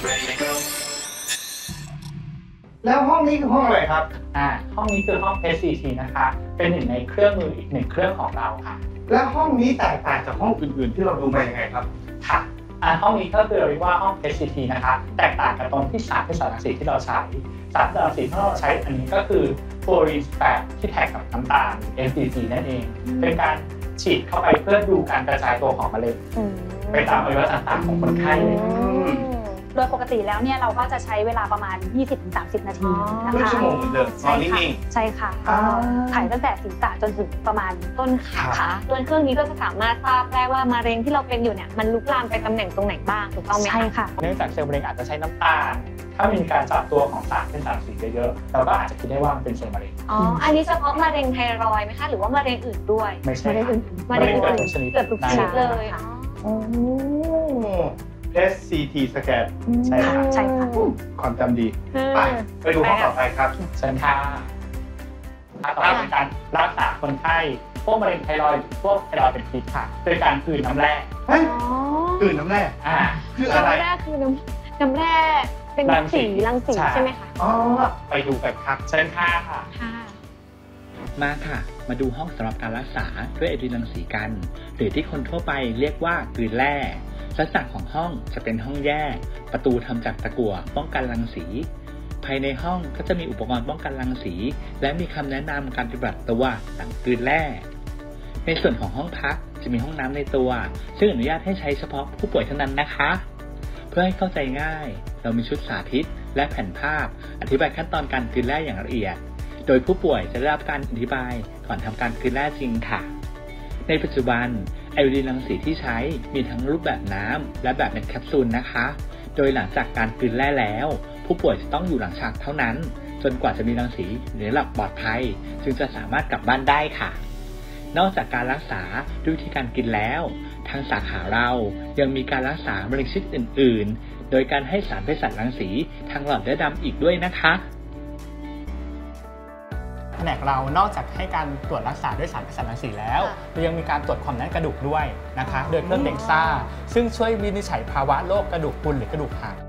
แล้วห้องนี้คือห้องอะไรครับห้องนี้คือห้อง SCT นะคะเป็นหนึ่งในเครื่องมืออีกหนึ่งเครื่องของเราค่ะและห้องนี้แตกต่างจากห้องอื่นๆที่เราดูมายังไงครับค่ะห้องนี้ก็คือเรียกว่าห้อง SCT นะคะแตกต่างกับตรงที่สารเป็นสารรังสีที่เราใช้สารรังสีที่เราใช้อันนี้ก็คือฟลูออรีน18ที่แท็กกับน้ำตาล NCT นั่นเองเป็นการฉีดเข้าไปเพื่อดูการกระจายตัวของมะเร็งไปตามอวัยวะต่างๆของคนไข้เลยโดยปกติแล้วเนี่ยเราก็จะใช้เวลาประมาณ 20-30 นาทีนะคะชั่วโมงเหมือนเดิมนอนนิ่งๆใช่ค่ะถ่ายตั้งแต่ศีรษะจนถึงประมาณต้นขาตัวเครื่องนี้ก็จะสามารถทราบได้ว่ามะเร็งที่เราเป็นอยู่เนี่ยมันลุกลามไปตำแหน่งตรงไหนบ้างถูกต้องไหมใช่ค่ะเนื่องจากเซลล์มะเร็งอาจจะใช้น้ำตาลถ้ามีการจับตัวของสารเป็นสารสีเยอะๆเราก็อาจจะคิดได้ว่ามันเป็นเซลล์มะเร็งอันนี้เฉพาะมะเร็งไทรอยด์ไหมคะหรือว่ามะเร็งอื่นด้วยไม่ใช่มะเร็งอื่นเกิดทุกชนิดเลย SCT สแกนใช่ค่ะใช่ค่ะความจำดีไปดูห้องต่อไปครับเชิญค่ะต่อไปเป็นการรักษาคนไข้พวกมะเร็งไทรอยด์พวกไทรอยด์เป็นพิษค่ะโดยการกลืนน้ำแร่กลืนน้ำแร่คืออะไรน้ำแร่คือน้ำแร่เป็นรังสีใช่ไหมคะไปดูกันครับเชิญค่ะมาค่ะมาดูห้องสำหรับการรักษาด้วยไอโอดีนรังสีกันหรือที่คนทั่วไปเรียกว่ากลืนแร่ลักษณะของห้องจะเป็นห้องแยกประตูทำจากตะกั่วป้องกันรังสีภายในห้องก็จะมีอุปกรณ์ป้องกันรังสีและมีคำแนะนำการปฏิบัติตัวหลังกลืนแร่ในส่วนของห้องพักจะมีห้องน้ำในตัวซึ่งอนุญาตให้ใช้เฉพาะผู้ป่วยเท่านั้นนะคะเพื่อให้เข้าใจง่ายเรามีชุดสาธิตและแผ่นภาพอธิบายขั้นตอนการกลืนแร่อย่างละเอียดโดยผู้ป่วยจะได้รับการอธิบายก่อนทำการกลืนแร่จริงค่ะในปัจจุบันไอโอดีนรังสีที่ใช้มีทั้งรูปแบบน้ำและแบบเม็ดแคปซูลนะคะโดยหลังจากการกลืนแร่แล้วผู้ป่วยจะต้องอยู่หลังฉากเท่านั้นจนกว่าจะมีรังสีในระดับปลอดภัยจึงจะสามารถกลับบ้านได้ค่ะนอกจากการรักษาด้วยวิธีการกินแล้วทางสาขาเรายังมีการรักษามะเร็งชนิดอื่นๆโดยการให้สารเภสัชรังสีทางหลอดเลือดดำอีกด้วยนะคะแผนกเรานอกจากให้การตรวจรักษาด้วยสารเภสัชรังสีแล้วเรายังมีการตรวจความแน่นกระดูกด้วยนะคะโดยเครื่องเด็กซ่าซึ่งช่วยวินิจฉัยภาวะโรคกระดูกพรุนหรือกระดูกหัก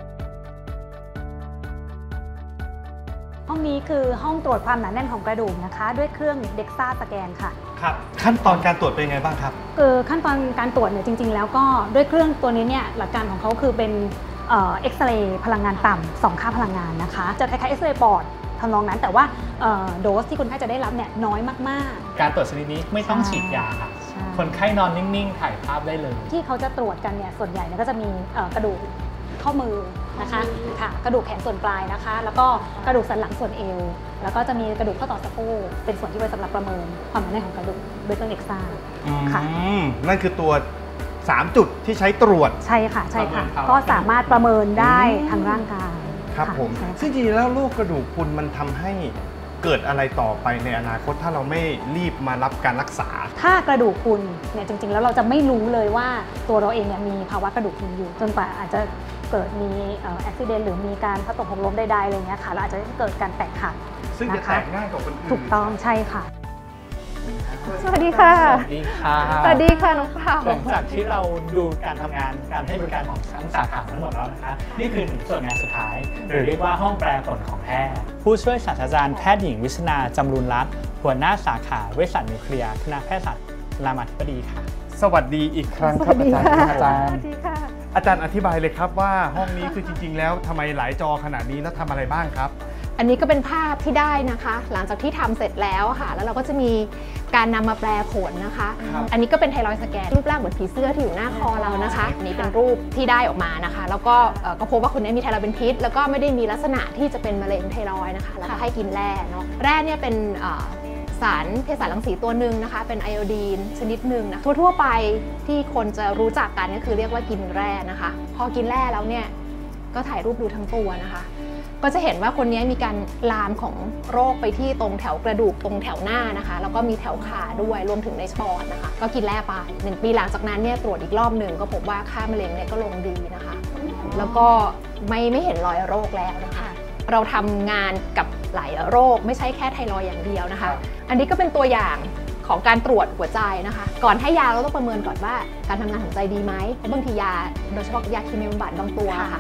ห้องนี้คือห้องตรวจความหนาแน่นของกระดูกนะคะด้วยเครื่องเด็กซ่าสแกนค่ะครับขั้นตอนการตรวจเป็นไงบ้างครับขั้นตอนการตรวจเนี่ยจริงๆแล้วก็ด้วยเครื่องตัวนี้เนี่ยหลักการของเขาคือเป็นเอ็กซเรย์พลังงานต่ำ2ค่าพลังงานนะคะจะคล้ายๆเอ็กซเรย์ปอดทำนองนั้นแต่ว่าโดสที่คนไข้จะได้รับเนี่ยน้อยมากๆการตรวจชนิดนี้ไม่ต้องฉีดยาค่ะคนไข้นอนนิ่งๆถ่ายภาพได้เลยที่เขาจะตรวจกันเนี่ยส่วนใหญ่ก็จะมีกระดูกข้อมือนะคะค่ะกระดูกแขนส่วนปลายนะคะแล้วก็กระดูกสันหลังส่วนเอวแล้วก็จะมีกระดูกข้อต่อสะโพกเป็นส่วนที่ไว้สำหรับประเมินความหนาแน่นของกระดูกโดยเครื่องเอ็กซาค่ะนั่นคือตัว3จุดที่ใช้ตรวจใช่ค่ะใช่ค่ะก็สามารถประเมินได้ทางร่างกายครับผมซึ่งจริงๆแล้วโรคกระดูกพรุนมันทำให้เกิดอะไรต่อไปในอนาคตถ้าเราไม่รีบมารับการรักษาถ้ากระดูกพรุนเนี่ยจริงๆแล้วเราจะไม่รู้เลยว่าตัวเราเองเนี่ยมีภาวะกระดูกพรุนอยู่จนกว่าอาจจะเกิดมีอุบัติเหตุหรือมีการพลัดตกหกล้มใดๆอะไรเงี้ยค่ะเราอาจจะเกิดการแตกหักซึ่งจะแตกง่ายกว่าคนอื่นถูกต้องใช่ค่ะสวัสดีค่ะสวัสดีค่ะสวัสดีค่ะน้องเผาหลังจากที่เราดูการทำงานการให้บริการของทั้งสาขาทั้งหมดแล้วนะคะนี่คือถึงส่วนงานสุดท้ายหรือเรียกว่าห้องแปลผลของแพทย์ผู้ช่วยศาสตราจารย์แพทย์หญิงวิชนาจำรูนรัตน์หัวหน้าสาขาเวชศาสตร์นิวเคลียร์คณะแพทยศาสตร์รามาธิบดีค่ะสวัสดีอีกครั้งครับอาจารย์อาจารย์อธิบายเลยครับว่าห้องนี้คือจริงๆแล้วทำไมหลายจอขนาดนี้แล้วทำอะไรบ้างครับอันนี้ก็เป็นภาพที่ได้นะคะหลังจากที่ทำเสร็จแล้วค่ะแล้วเราก็จะมีการนำมาแปลผลนะคะอันนี้ก็เป็นไทรอยด์สแกนรูปร่างเหมือนผีเสื้อที่อยู่หน้าคอเรานะคะอันนี้เป็นรูปที่ได้ออกมานะคะแล้วก็พบว่าคนนี้มีไทรอยด์เป็นพิษแล้วก็ไม่ได้มีลักษณะที่จะเป็นมะเร็งไทรอยด์นะคะแล้วก็ให้กินแร่เนาะแร่เนี่ยเป็นสารเภสัชรังสีตัวหนึ่งนะคะเป็นไอโอดีนชนิดหนึ่งนะทั่วๆไปที่คนจะรู้จักกันก็คือเรียกว่ากินแร่นะคะพอกินแร่แล้วเนี่ยก็ถ่ายรูปดูทั้งตัวนะคะก็จะเห็นว่าคนนี้มีการลามของโรคไปที่ตรงแถวกระดูกตรงแถวหน้านะคะแล้วก็มีแถวขาด้วยรวมถึงในปอดนะคะก็กินแร่ไป1 ปีหลังจากนั้นเนี่ยตรวจอีกรอบหนึ่งก็พบว่าค่ามะเร็งเนี่ยก็ลงดีนะคะแล้วก็ไม่เห็นรอยโรคแล้วนะคะเราทำงานกับหลายโรคไม่ใช่แค่ไทรอยด์อย่างเดียวนะคะอันนี้ก็เป็นตัวอย่างของการตรวจหัวใจนะคะก่อนให้ยาเราต้องประเมินก่อนว่าการทำงานของใจดีไหมเพราะบางทียาโดยเฉพาะยาเคมีบำบัดบางตัวค่ะ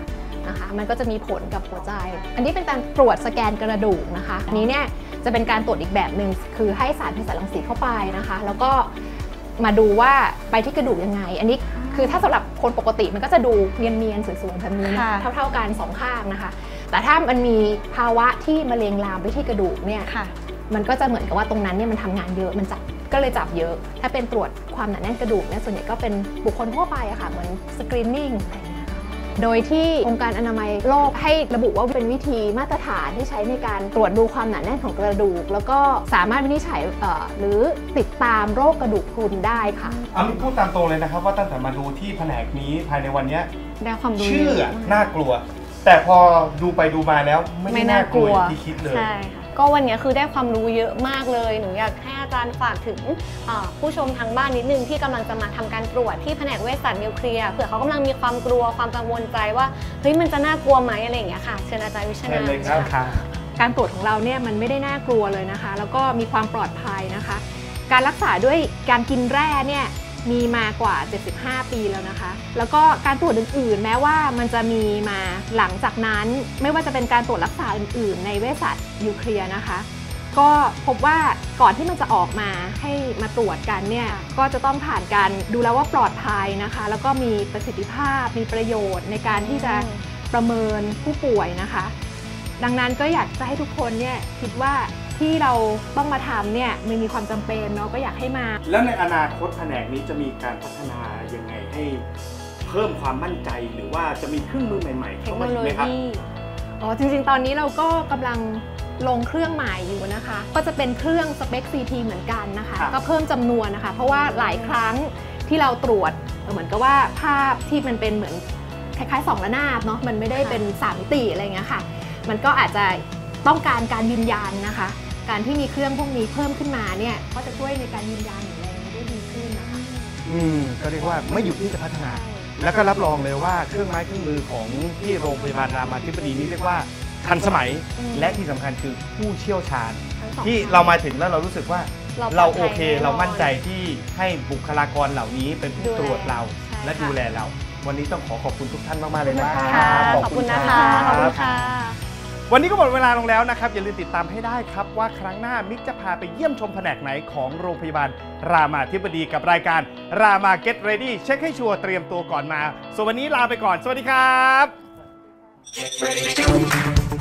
นะคะมันก็จะมีผลกับหัวใจอันนี้เป็นการตรวจสแกนกระดูกนะคะอันนี้เนี่ยจะเป็นการตรวจอีกแบบหนึ่งคือให้สารเภสัชรังสีเข้าไปนะคะแล้วก็มาดูว่าไปที่กระดูกยังไงอันนี้คือถ้าสำหรับคนปกติมันก็จะดูเนียนๆสวยๆแบบนี้เท่าๆกัน2ข้างนะคะแต่ถ้ามันมีภาวะที่มะเร็งลามไปที่กระดูกเนี่ยมันก็จะเหมือนกับว่าตรงนั้นเนี่ยมันทำงานเยอะมันก็เลยจับเยอะถ้าเป็นตรวจความหนาแน่นกระดูกเนี่ยส่วนใหญ่ก็เป็นบุคคลทั่วไปอะค่ะเหมือนสกรีนนิ่งอะไรอย่างเงี้ยโดยที่องค์การอนามัยโลกให้ระบุว่าเป็นวิธีมาตรฐานที่ใช้ในการตรวจดูความหนาแน่นของกระดูกแล้วก็สามารถวินิจฉัยหรือติดตามโรคกระดูกพรุนได้ค่ะมิพูดตามตรงเลยนะครับว่าตั้งแต่มาดูที่แผนกนี้ภายในวันนี้ได้ความรู้ชื่อน่ากลัวแต่พอดูไปดูมาแล้วไม่น่ากลัวอย่างที่คิดเลยใช่ค่ะก็วันนี้คือได้ความรู้เยอะมากเลยหนูอยากให้อาจารย์ฝากถึงผู้ชมทางบ้านนิดนึงที่กำลังจะมาทำการตรวจที่แผนกเวชศาสตร์นิวเคลียร์เผื่อเขากำลังมีความกลัวความกังวลใจว่าเฮ้ยมันจะน่ากลัวไหมอะไรอย่างเงี้ยค่ะเชิญอาจารย์วิชนาเลยครับการตรวจของเราเนี่ยมันไม่ได้น่ากลัวเลยนะคะแล้วก็มีความปลอดภัยนะคะการรักษาด้วยการกินแร่เนี่ยมีมากว่า75ปีแล้วนะคะแล้วก็การตรวจอื่นๆแม้ว่ามันจะมีมาหลังจากนั้นไม่ว่าจะเป็นการตรวจรักษาอื่นๆในเวชศาสตร์นิวเคลียร์นะคะก็พบว่าก่อนที่มันจะออกมาให้มาตรวจกันเนี่ยก็จะต้องผ่านการดูแล้วว่าปลอดภัยนะคะแล้วก็มีประสิทธิภาพมีประโยชน์ในการที่จะประเมินผู้ป่วยนะคะดังนั้นก็อยากจะให้ทุกคนเนี่ยคิดว่าที่เราต้องมาทำเนี่ยมันมีความจำเป็นเนาะก็อยากให้มาแล้วในอนาคตแผนกนี้จะมีการพัฒนายังไงให้เพิ่มความมั่นใจหรือว่าจะมีเครื่องมือใหม่ๆเข้ามาอีกไหมครับจริงๆตอนนี้เราก็กำลังลงเครื่องใหม่อยู่นะคะก็จะเป็นเครื่องสเปค CT เหมือนกันนะคะก็เพิ่มจำนวนนะคะเพราะว่าหลายครั้งที่เราตรวจเหมือนกับว่าภาพที่มันเป็นเหมือนคล้ายๆ2 ระนาบเนาะมันไม่ได้เป็น3 มิติอะไรเงี้ยค่ะมันก็อาจจะต้องการยืนยันนะคะการที่มีเครื่องพวกนี้เพิ่มขึ้นมาเนี่ยก็จะช่วยในการยืนยันอะไรได้ดีขึ้นนะคะก็เรียกว่าไม่หยุดที่จะพัฒนาแล้วก็รับรองเลยว่าเครื่องไม้เครื่องมือของที่โรงพยาบาลรามาธิบดีนี้เรียกว่าทันสมัยและที่สำคัญคือผู้เชี่ยวชาญที่เรามาถึงแล้วเรารู้สึกว่าเราโอเคเรามั่นใจที่ให้บุคลากรเหล่านี้เป็นผู้ตรวจเราและดูแลเราวันนี้ต้องขอบคุณทุกท่านมากๆเลยนะครับขอบคุณนะคะขอบคุณค่ะวันนี้ก็หมดเวลาลงแล้วนะครับอย่าลืมติดตามให้ได้ครับว่าครั้งหน้ามิกจะพาไปเยี่ยมชมแผนกไหนของโรงพยาบาลรามาธิบดีกับรายการรามา Get Ready เช็คให้ชัวร์เตรียมตัวก่อนมาส่วนวันนี้ลาไปก่อนสวัสดีครับ